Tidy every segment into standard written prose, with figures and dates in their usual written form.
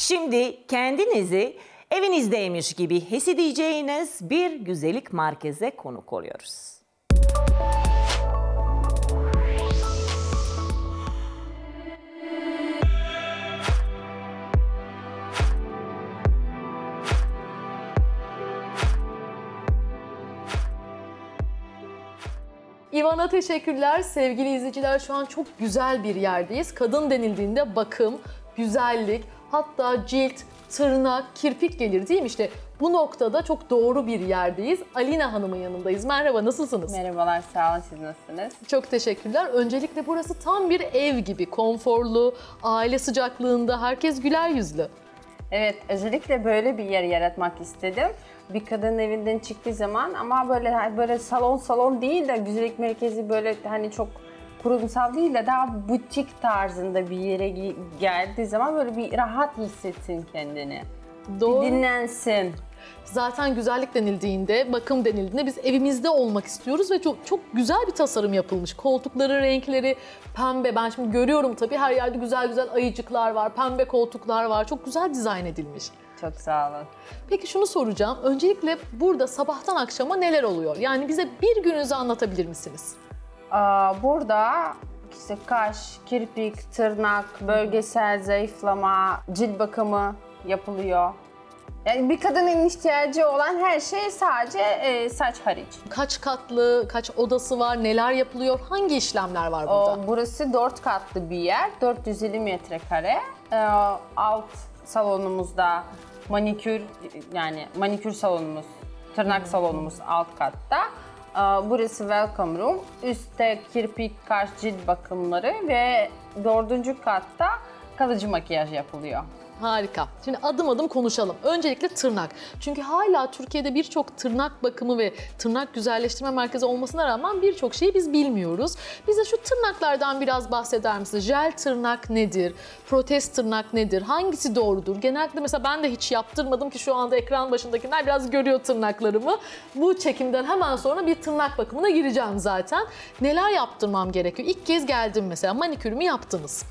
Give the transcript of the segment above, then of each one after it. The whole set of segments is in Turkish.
Şimdi kendinizi evinizdeymiş gibi hissedeceğiniz bir güzellik merkeze konuk oluyoruz. İvan'a teşekkürler. Sevgili izleyiciler, şu an çok güzel bir yerdeyiz. Kadın denildiğinde bakım, güzellik, hatta cilt, tırnak, kirpik gelir değil mi? İşte bu noktada çok doğru bir yerdeyiz. Alina Hanım'ın yanındayız. Merhaba, nasılsınız? Merhabalar, sağ olun. Siz nasılsınız? Çok teşekkürler. Öncelikle burası tam bir ev gibi, konforlu, aile sıcaklığında, herkes güler yüzlü. Evet, özellikle böyle bir yer yaratmak istedim. Bir kadın evinden çıktığı zaman ama böyle salon değil de güzellik merkezi böyle hani çok kurumsal değil de daha butik tarzında bir yere geldiği zaman böyle bir rahat hissetsin kendini. Doğru. Bir dinlensin. Zaten güzellik denildiğinde, bakım denildiğinde biz evimizde olmak istiyoruz ve çok güzel bir tasarım yapılmış. Koltukların renkleri pembe. Ben şimdi görüyorum tabii, her yerde güzel güzel ayıcıklar var, pembe koltuklar var. Çok güzel dizayn edilmiş. Çok sağ olun. Peki şunu soracağım. Öncelikle burada sabahtan akşama neler oluyor? Yani bize bir gününüzü anlatabilir misiniz? Burada işte kaş, kirpik, tırnak, bölgesel zayıflama, cilt bakımı yapılıyor. Yani bir kadının ihtiyacı olan her şey sadece saç hariç. Kaç katlı, kaç odası var, neler yapılıyor, hangi işlemler var burada? Burası 4 katlı bir yer, 450 metrekare. Alt salonumuzda manikür, yani manikür salonumuz, tırnak salonumuz alt katta. Burası welcome room. Üstte kirpik, kaş, cilt bakımları ve 4. katta kalıcı makyaj yapılıyor. Harika. Şimdi adım adım konuşalım. Öncelikle tırnak. Çünkü hala Türkiye'de birçok tırnak bakımı ve tırnak güzelleştirme merkezi olmasına rağmen birçok şeyi biz bilmiyoruz. Bize şu tırnaklardan biraz bahseder misiniz? Jel tırnak nedir? Protez tırnak nedir? Hangisi doğrudur? Genellikle mesela ben de hiç yaptırmadım ki şu anda ekran başındakiler biraz görüyor tırnaklarımı. Bu çekimden hemen sonra bir tırnak bakımına gireceğim zaten. Neler yaptırmam gerekiyor? İlk kez geldim mesela, manikürümü yaptınız.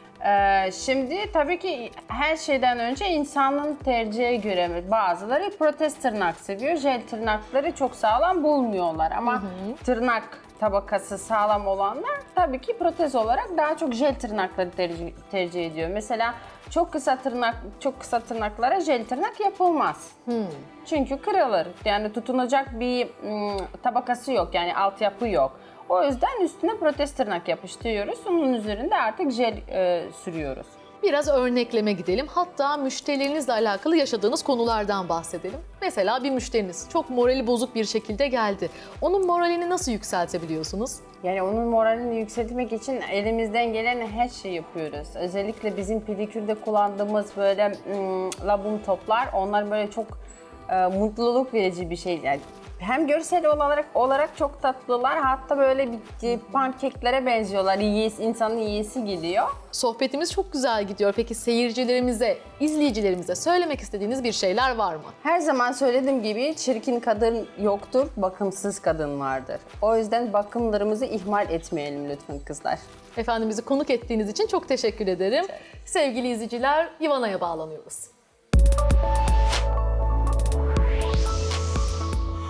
Şimdi tabii ki her şeyden önce insanın tercihe göre bazıları protez tırnak seviyor. Jel tırnakları çok sağlam bulmuyorlar ama tırnak tabakası sağlam olanlar tabii ki protez olarak daha çok jel tırnakları tercih ediyor. Mesela çok kısa tırnaklara jel tırnak yapılmaz. Çünkü kırılır. Yani tutunacak bir tabakası yok, yani altyapı yok. O yüzden üstüne protez tırnak yapıştırıyoruz. Onun üzerinde artık jel sürüyoruz. Biraz örnekleme gidelim. Hatta müşterilerinizle alakalı yaşadığınız konulardan bahsedelim. Mesela bir müşteriniz çok morali bozuk bir şekilde geldi. Onun moralini nasıl yükseltebiliyorsunuz? Yani onun moralini yükseltmek için elimizden gelen her şeyi yapıyoruz. Özellikle bizim pedikürde kullandığımız böyle labum toplar, onlar böyle çok mutluluk verici bir şey. Yani hem görsel olarak çok tatlılar, hatta böyle bir pankeklere benziyorlar. İnsanın yiyesi geliyor. Sohbetimiz çok güzel gidiyor. Peki seyircilerimize, izleyicilerimize söylemek istediğiniz bir şeyler var mı? Her zaman söylediğim gibi çirkin kadın yoktur, bakımsız kadın vardır. O yüzden bakımlarımızı ihmal etmeyelim lütfen kızlar. Efendim, bizi konuk ettiğiniz için çok teşekkür ederim. Sevgili izleyiciler, İvana'ya bağlanıyoruz.